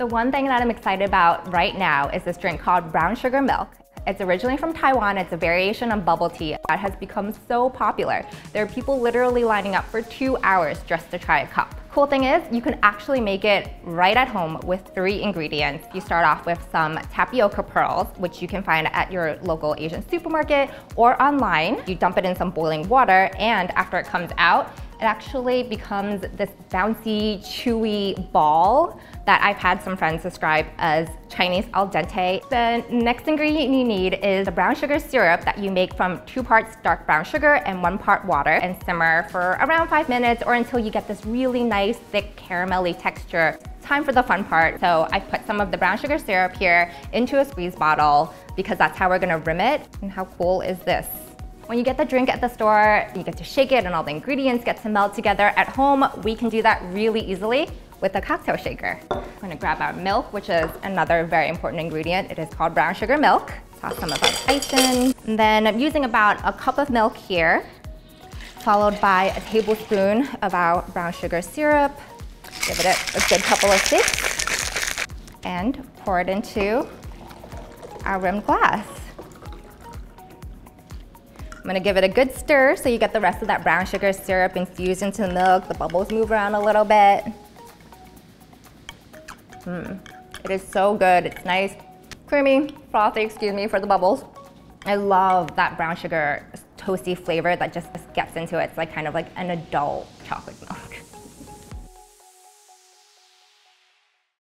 one thing that I'm excited about right now is this drink called brown sugar milk. It's originally from Taiwan. It's a variation on bubble tea that has become so popular. There are people literally lining up for 2 hours just to try a cup. Cool thing is, you can actually make it right at home with 3 ingredients. You start off with some tapioca pearls, which you can find at your local Asian supermarket or online. You dump it in some boiling water, and after it comes out, it actually becomes this bouncy, chewy ball that I've had some friends describe as Chinese al dente. The next ingredient you need is a brown sugar syrup that you make from 2 parts dark brown sugar and 1 part water, and simmer for around 5 minutes or until you get this really nice, thick, caramelly texture. Time for the fun part. So I put some of the brown sugar syrup here into a squeeze bottle because that's how we're gonna rim it. And how cool is this? When you get the drink at the store, you get to shake it and all the ingredients get to melt together. At home, we can do that really easily with a cocktail shaker. I'm gonna grab our milk, which is another very important ingredient. It is called brown sugar milk. Toss some of our ice in. And then I'm using about a cup of milk here, followed by a tablespoon of our brown sugar syrup. Give it a good couple of shakes and pour it into our rimmed glass. I'm gonna give it a good stir so you get the rest of that brown sugar syrup infused into the milk. The bubbles move around a little bit. It is so good. It's nice, creamy, frothy, excuse me for the bubbles. I love that brown sugar toasty flavor that just gets into it. It's like kind of like an adult chocolate